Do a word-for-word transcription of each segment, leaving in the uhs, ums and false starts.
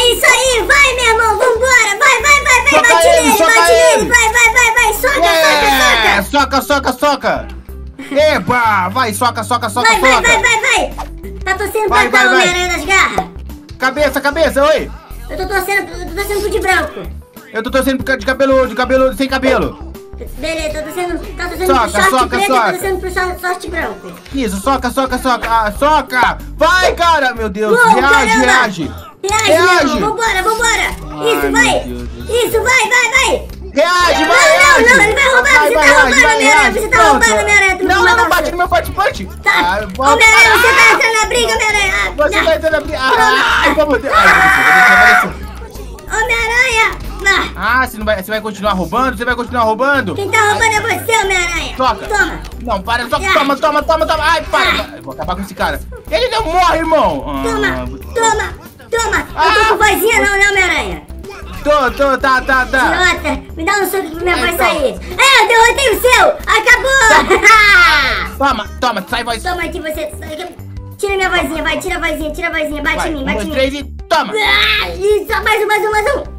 É isso aí, vai, meu irmão, vambora. Vai, vai, vai, vai, Soca bate ele, nele, soca bate ele. nele. Vai, vai, vai, vai, soca, É, soca, soca. soca, soca, soca. Epa, vai, soca, soca, soca, Vai, vai, soca. vai, vai, vai. Tá torcendo Vai, pra cá, vai, vai. Homem-Aranha das Garras? Cabeça, cabeça, oi. Eu tô torcendo, eu tô torcendo pro de branco. Eu tô torcendo de cabelo, de cabelo sem cabelo. Beleza, tô torcendo, tá torcendo Soca, pro short soca, preto, soca. tô torcendo pro short, short branco. Isso, soca, soca, soca, ah, soca. Vai, cara, meu Deus, Uou, reage, caramba. reage. Reage, Reage. meu irmão, vambora, vambora. Ai, Isso, meu vai. Deus do Isso, vai, vai, vai. Reage, Não, vai, não, reage. não, ele vai roubar, Vai, você vai, tá reage, roubando, vai, Homem-Aranha, reage. você tá Pronto. roubando, Homem-Aranha, tu Não, vai não, não matar bate você. no meu participante. Tá, Ah, vou Homem-Aranha, você parar. tá entrando na briga, Homem-Aranha. Ah, Você não. vai entrar na briga. Pronto. Ai, vamos ter. Ai, vai descer, vai descer. Homem-Aranha. Ah, Ah, você, não vai, você vai continuar roubando? Você vai continuar roubando? quem tá roubando é você, Homem-Aranha. Toca. Toma. Não, para, só Ah. toma, toma, toma, toma. Ai, para. Ah. Eu vou acabar com esse cara. Ele não morre, irmão. Ah, Toma, vou- toma, toma. Eu Ah. tô com vozinha não, né, Homem-Aranha? Tô, tô, tá, tá, tá. Idiota, me dá um soco que minha voz Então. sair. É, eu derrotei o seu. Acabou. Toma, toma, sai, voz. Toma aqui você. Tira minha vozinha, vai, tira a vozinha, tira a vozinha. Bate Vai, em mim, um, bate dois, em mim. três e toma. Ah, isso, mais um, mais um, mais um.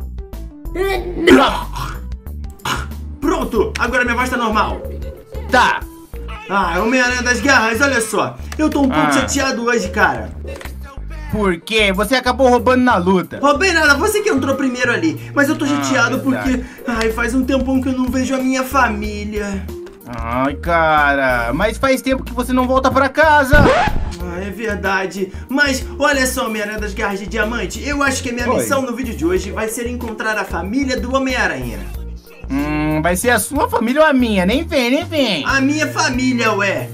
Toma. Pronto, agora minha voz tá normal. Tá. Ah, Homem-Aranha das Garras, olha só. Eu tô um pouco Ah. chateado hoje, cara. Por quê? Você acabou roubando na luta. Roubei nada, você que entrou primeiro ali. Mas eu tô chateado porque... verdade. Ai, faz um tempão que eu não vejo a minha família. Ai, cara, mas faz tempo que você não volta pra casa. Ah, é verdade. Mas olha só, Homem-Aranha das Garras de Diamante. Eu acho que a minha Oi. missão no vídeo de hoje vai ser encontrar a família do Homem-Aranha. Hum, vai ser a sua família ou a minha? Nem vem, nem vem. A minha família, ué.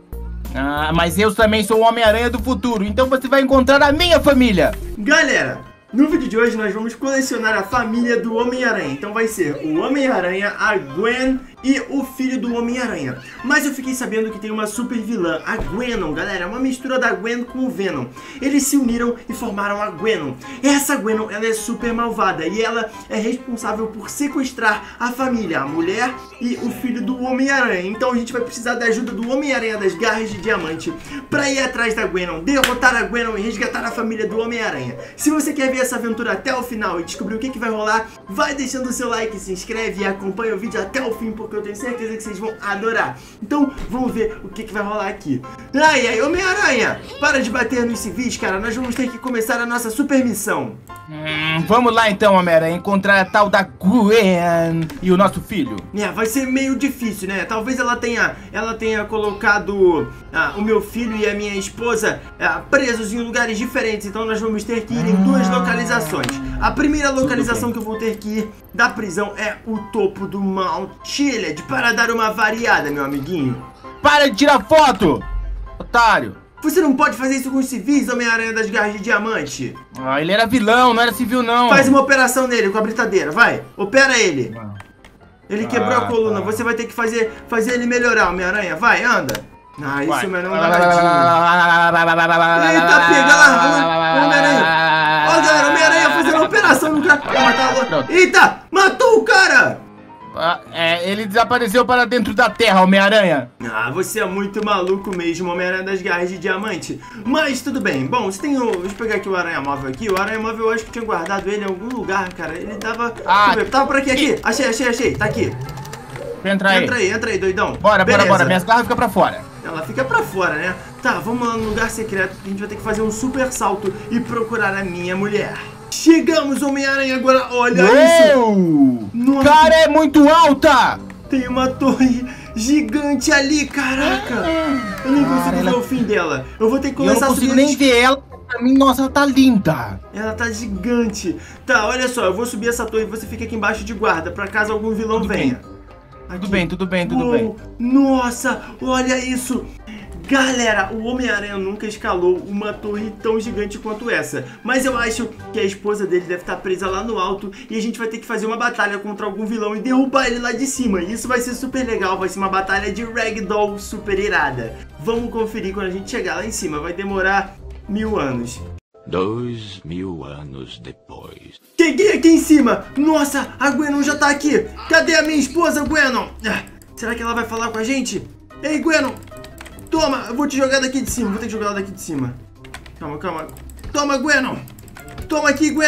Ah, mas eu também sou o Homem-Aranha do futuro, então você vai encontrar a minha família. Galera, no vídeo de hoje nós vamos colecionar a família do Homem-Aranha. Então vai ser o Homem-Aranha, a Gwen e o filho do Homem-Aranha. Mas eu fiquei sabendo que tem uma super vilã, a Gwenon, galera. É uma mistura da Gwen com o Venom. Eles se uniram e formaram a Gwenon. Essa Gwenon, ela é super malvada e ela é responsável por sequestrar a família, a mulher e o filho do Homem-Aranha. Então a gente vai precisar da ajuda do Homem-Aranha das Garras de Diamante pra ir atrás da Gwenon, derrotar a Gwenon e resgatar a família do Homem-Aranha. Se você quer ver essa aventura até o final e descobrir o que, que vai rolar, vai deixando o seu like, se inscreve e acompanha o vídeo até o fim, porque eu tenho certeza que vocês vão adorar. Então vamos ver o que, que vai rolar aqui. Ai, ai, Homem-Aranha, para de bater nos civis, cara. Nós vamos ter que começar a nossa super missão. Hum, vamos lá então, Homem-Aranha, encontrar a tal da Gwen e o nosso filho. É, vai ser meio difícil, né? Talvez ela tenha, ela tenha colocado ah, o meu filho e a minha esposa ah, presos em lugares diferentes. Então nós vamos ter que ir em duas localizações. A primeira localização que eu vou ter que ir da prisão é o topo do Mount Chiliad, para dar uma variada, meu amiguinho. Para de tirar foto, otário. Você não pode fazer isso com os civis, Homem-Aranha das Garras de Diamante. Ah, ele era vilão, não era civil não. Faz uma operação nele com a britadeira, vai. Opera ele. Ele quebrou Ah, a coluna, tá. você vai ter que fazer, fazer ele melhorar, Homem-Aranha. Vai, anda. Ah, isso Vai. é melhor danadinho. Eita, pega lá, Homem-Aranha. Ó, galera, Homem-Aranha fazendo operação no cara. Vai matar o outro. Eita, matou o cara. Ah, é, ele desapareceu para dentro da terra, Homem-Aranha. Ah, você é muito maluco mesmo, Homem-Aranha das Garras de Diamante. Mas tudo bem. Bom, você tem o... Deixa eu pegar aqui o Aranha Móvel aqui. O Aranha Móvel eu acho que tinha guardado ele em algum lugar, cara. Ele tava... Ah, Deixa eu ver. Tava por aqui, aqui. Achei, achei, achei. Tá aqui. Entra aí. Entra aí, entra aí, doidão. Bora, Beleza. bora, bora. Minhas garras ficam pra fora. Ela fica pra fora, né? Tá, vamos lá no lugar secreto que a gente vai ter que fazer um super salto e procurar a minha mulher. Chegamos, Homem-Aranha, agora olha isso. Uou! Nossa, Cara, é muito alta. tem uma torre gigante ali, caraca. Eu nem consigo Cara, ela- ver o fim dela. Eu vou ter que Eu não começar a subir consigo nem as- ver ela. Pra mim, nossa, ela tá linda. Ela tá gigante. Tá, olha só, eu vou subir essa torre e você fica aqui embaixo de guarda, pra caso algum vilão Tudo venha. Tudo Aqui. bem, tudo bem, tudo Uou, bem. Nossa, olha isso. Galera, o Homem-Aranha nunca escalou uma torre tão gigante quanto essa. Mas eu acho que a esposa dele deve estar presa lá no alto e a gente vai ter que fazer uma batalha contra algum vilão e derrubar ele lá de cima. E isso vai ser super legal, vai ser uma batalha de Ragdoll super irada. Vamos conferir quando a gente chegar lá em cima, vai demorar mil anos. Dois mil anos depois. Cheguei aqui em cima! Nossa, a Gwenon já tá aqui! Cadê a minha esposa, Gwenon? Ah, será que ela vai falar com a gente? Ei, Gwenon! Toma, eu vou te jogar daqui de cima, vou ter que jogar ela daqui de cima. Calma, calma. Toma, Gwenon! Toma aqui, Gwenon!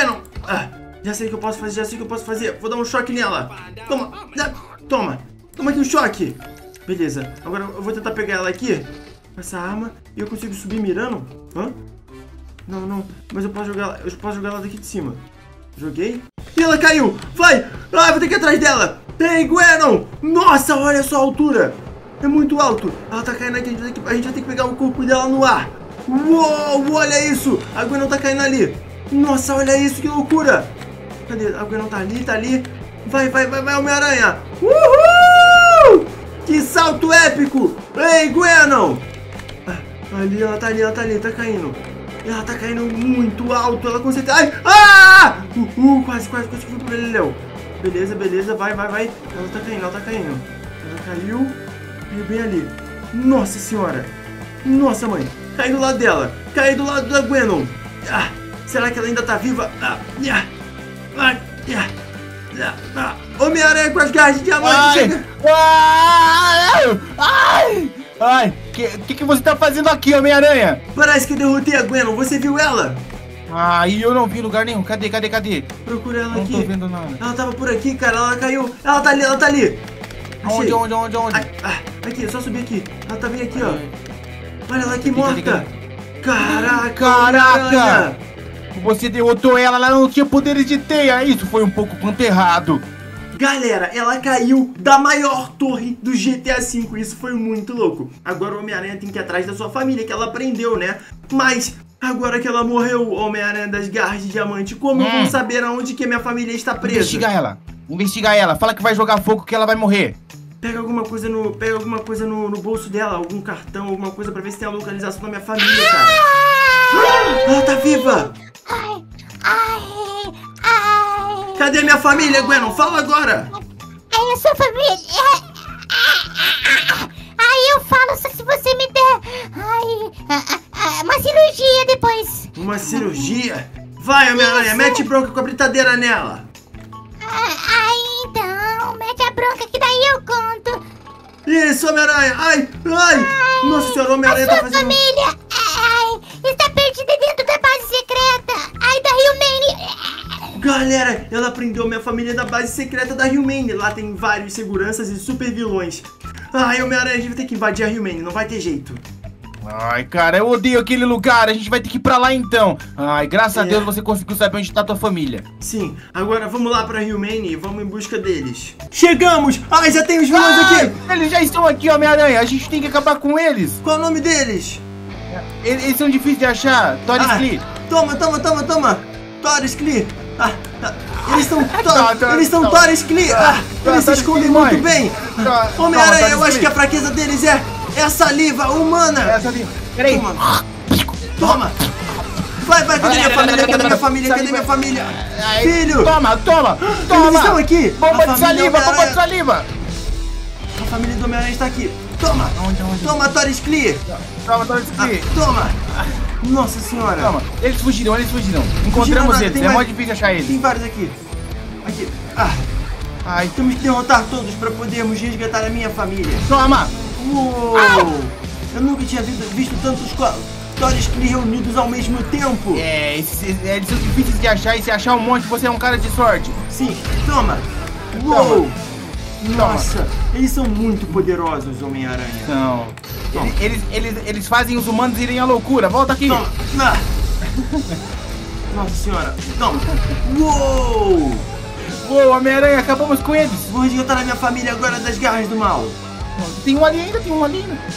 Ah, já sei o que eu posso fazer, já sei o que eu posso fazer. Vou dar um choque nela. Toma, ah, toma. Toma aqui um choque. Beleza, agora eu vou tentar pegar ela aqui com essa arma e eu consigo subir mirando. Hã? Não, não, mas eu posso jogar ela, eu posso jogar ela daqui de cima. Joguei. E ela caiu. Vai. Ah, vou ter que ir atrás dela. Ei, Gwenon. Nossa, olha só a altura. É muito alto. Ela tá caindo aqui. A gente vai ter que, a gente vai ter que pegar o corpo dela no ar. Uou, olha isso. A Gwenon tá caindo ali. Nossa, olha isso, que loucura. Cadê? A Gwenon tá ali, tá ali. Vai, vai, vai, vai, Homem-Aranha. Uhul. Que salto épico. Ei, Gwenon. Ah, ali, ela tá ali, ela tá ali, tá caindo. Ela tá caindo muito alto, ela consegue... Ai! Ah! Uh, uh, quase, quase, quase fui pro Leléu. Beleza, beleza, vai, vai, vai. Ela tá caindo, ela tá caindo. Ela caiu. Caiu bem ali. Nossa senhora. Nossa, mãe. Caiu do lado dela. Caiu do lado da Gwenon. Ah, será que ela ainda tá viva? Ah, ah, ah, ah, ah. Homem-Aranha com as garras de diamante. Ai! Chega. Ai! Ai! Ai! O que, que você tá fazendo aqui, Homem-Aranha? Parece que eu derrotei a Gwenon. Você viu ela? Ai, eu não vi lugar nenhum. Cadê, cadê, cadê? Procura ela Não aqui. tô vendo nada. Ela tava por aqui, cara. Ela caiu. Ela tá ali, ela tá ali. Achei. Onde, onde, onde, onde? Ai, ah, aqui, é só subir aqui. Ela tá bem aqui, ó. Ai. Olha ela aqui Cadê, morta. cadê, Caraca, Caraca! Homem-Aranha. Você derrotou ela, ela não tinha poderes de teia. Isso foi um pouco quanto errado. Galera, ela caiu da maior torre do G T A cinco. Isso foi muito louco. Agora o Homem-Aranha tem que ir atrás da sua família, que ela prendeu, né? Mas agora que ela morreu, o Homem-Aranha das garras de diamante, como Hum. eu vou saber aonde que a minha família está presa? Investiga ela. Investiga ela. Fala que vai jogar fogo que ela vai morrer. Pega alguma coisa no, pega alguma coisa no, no bolso dela, algum cartão, alguma coisa pra ver se tem a localização da minha família, cara. Ela tá viva! Ai, ai, ai. Cadê a minha família, Gwenon? Fala agora! Ai, a sua família. Ai, eu falo só se você me der. Ai, ah, ah, uma cirurgia depois. Uma cirurgia? Vai, Homem-Aranha, mete bronca com a britadeira nela! Ai, ai, então, mete a bronca que daí eu conto. Isso, Homem-Aranha! Ai, ai! Nossa senhora, o A Homem-Aranha sua tá fazendo... família, ai, está perdida dentro da base secreta. Ai, da Rio Mane. Galera, ela prendeu minha família da base secreta da Humane. Lá tem vários seguranças e super vilões. Ai, Homem-Aranha, a gente vai ter que invadir a Humane, não vai ter jeito. Ai, cara, eu odeio aquele lugar. A gente vai ter que ir pra lá então. Ai, graças É. a Deus você conseguiu saber onde tá tua família. Sim, agora vamos lá pra Humane e vamos em busca deles. Chegamos! Ai, já tem os vilões Ai, aqui! eles já estão aqui, Homem-Aranha. A gente tem que acabar com eles. Qual é o nome deles? Eles, eles são difíceis de achar. Toris Ah, Clee. toma, toma, toma, toma! Torres Clee! Ah, ah, eles são Tá, to tá, eles são tá. Torres Clee! Ah, Tá, eles se Torres escondem Clee, muito mãe. bem! Tá, Homem-Aranha, toma, eu Torres acho que a Clee. fraqueza deles é, é a saliva humana! Essa ali. Peraí. Toma! Toma! Vai, vai, cadê minha família? Cadê minha família? Cadê minha família? Ai, Filho! Toma, toma, Eles toma. estão aqui! Bomba A de família saliva, bomba de Homem-Aranha- saliva. A família do Homem-Aranha está aqui! Toma! Onde, onde? Toma, Torres Clee! Toma, Torres Ah, Clee. toma! Nossa senhora! Toma. Eles fugiram, eles fugiram. Fugiram Encontramos nada, eles. tem É mais- muito difícil achar eles. Tem vários aqui! Aqui! Ah! Ai, Temos que derrotar todos para podermos resgatar a minha família! toma. Uou! Eu nunca tinha visto, visto tantos co- Torres Clee reunidos ao mesmo tempo! É, esses, esses- eles são difíceis de achar e se achar um monte, você é um cara de sorte. Sim! Toma! Uou! Nossa! Eles são muito poderosos, Homem-Aranha! Não. Toma. Eles, eles, eles fazem os humanos irem à loucura. Volta aqui. Toma! Ah. Nossa senhora! Toma! Uou! Uou, Homem-Aranha, acabamos com eles. Vou resgatar a minha família agora das garras do mal! Tem um ali ainda, tem um ali ainda.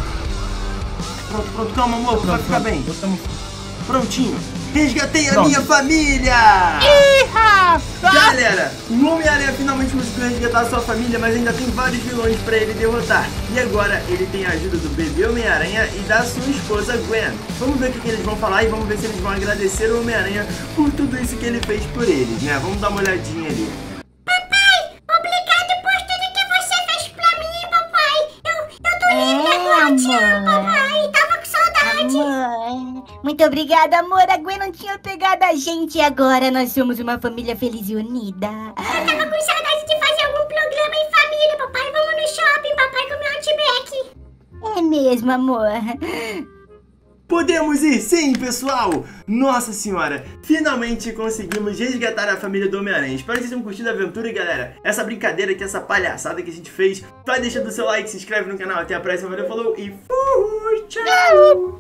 Pronto, pronto, calma, amor, vai ficar bem! Botamos- Prontinho! Resgatei a Pronto. minha família! Iha! Galera, o Homem-Aranha finalmente conseguiu resgatar a sua família, mas ainda tem vários vilões pra ele derrotar. E agora ele tem a ajuda do bebê Homem-Aranha e da sua esposa Gwen. Vamos ver o que, que eles vão falar e vamos ver se eles vão agradecer o Homem-Aranha por tudo isso que ele fez por eles, né? Vamos dar uma olhadinha ali. Obrigado por tudo que você fez pra mim, papai. Eu, eu tô livre É, agora, te amo, amor. papai. Tava com saudade. Amor. Muito obrigada, amor. A Gwen não tinha pegado a gente e agora nós somos uma família feliz e unida. Eu tava com saudade de fazer algum programa em família, papai. Vamos no shopping, papai, comer um Outback. É mesmo, amor. Podemos ir sim, pessoal! Nossa senhora, finalmente conseguimos resgatar a família do Homem-Aranha. Espero que vocês tenham curtido a aventura, galera. Essa brincadeira aqui, essa palhaçada que a gente fez. Vai deixando o seu like, se inscreve no canal. Até a próxima, valeu, falou e fui! Tchau!